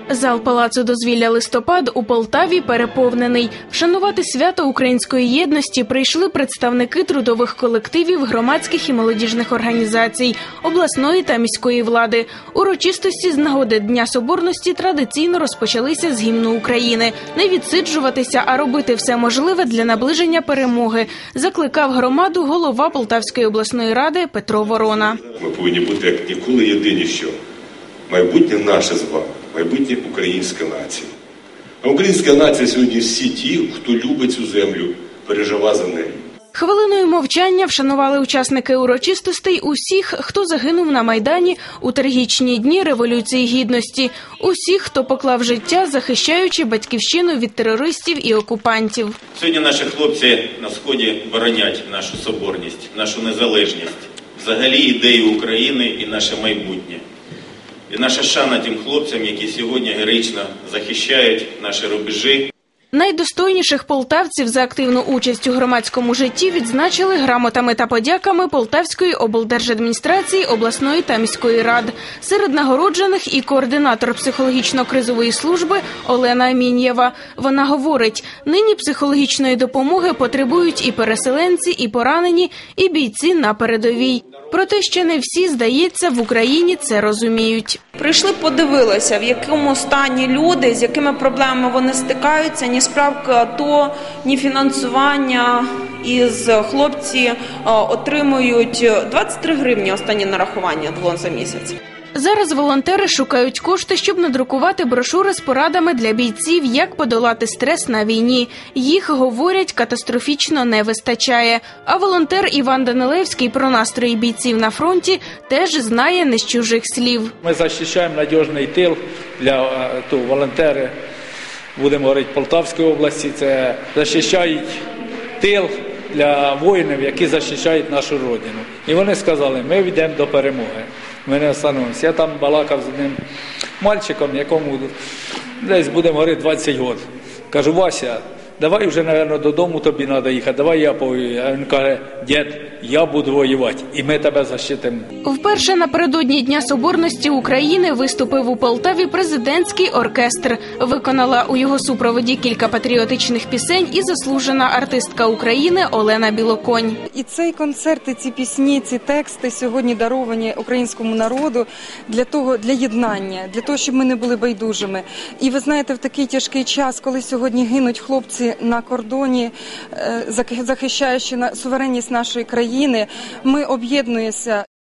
Зал Палацу дозвілля «Листопад» у Полтаві переповнений. Вшанувати свято української єдності прийшли представники трудових колективів, громадських і молодіжних організацій, обласної та міської влади. Урочистості з нагоди Дня Соборності традиційно розпочалися з гімну України. Не відсиджуватися, а робити все можливе для наближення перемоги, закликав громаду голова Полтавської обласної ради Петро Ворона. Ми повинні бути як ніколи єдині, що майбутнє наше з вами. Майбутнє українська нація. А українська нація сьогодні всі ті, хто любить цю землю, переживає за неї. Хвилиною мовчання вшанували учасники урочистостей усіх, хто загинув на Майдані у трагічні дні Революції Гідності. Усіх, хто поклав життя, захищаючи батьківщину від терористів і окупантів. Сьогодні наші хлопці на Сході боронять нашу соборність, нашу незалежність, взагалі ідею України і наше майбутнє. І наша шана тим хлопцям, які сьогодні героїчно захищають наші рубежі. Найдостойніших полтавців за активну участь у громадському житті відзначили грамотами та подяками Полтавської облдержадміністрації, обласної та міської рад. Серед нагороджених і координатор психологічно-кризової служби Олена Амінєва. Вона говорить, нині психологічної допомоги потребують і переселенці, і поранені, і бійці на передовій. Проте ще не всі, здається, в Україні це розуміють. Прийшли, подивилися, в якому стані люди, з якими проблемами вони стикаються, ні справки АТО, ні фінансування. Із хлопці отримують 23 гривні останні нарахування було за місяць. Зараз волонтери шукають кошти, щоб надрукувати брошури з порадами для бійців, як подолати стрес на війні. Їх, говорять, катастрофічно не вистачає. А волонтер Іван Данилевський про настрої бійців на фронті теж знає не з чужих слів. Ми захищаємо надіжний тил для волонтери, будемо говорити, Полтавської області. Це захищають тил для воїнів, які захищають нашу родину. І вони сказали, ми йдемо до перемоги. Ми не остановимося. Я там балакав з одним мальчиком, якому десь, будемо говорити, 20 років. Кажу, Вася, давай вже, мабуть, додому тобі треба їхати, давай я повію. А він каже, дід, я буду воювати, і ми тебе захистимо. Вперше напередодні Дня Соборності України виступив у Полтаві президентський оркестр. Виконала у його супроводі кілька патріотичних пісень і заслужена артистка України Олена Білоконь. І цей концерт, і ці пісні, ці тексти сьогодні даровані українському народу для єднання, для того, щоб ми не були байдужими. І ви знаєте, в такий тяжкий час, коли сьогодні гинуть хлопці на кордоні, захищаючи суверенність нашої країни, ми об'єднуємося.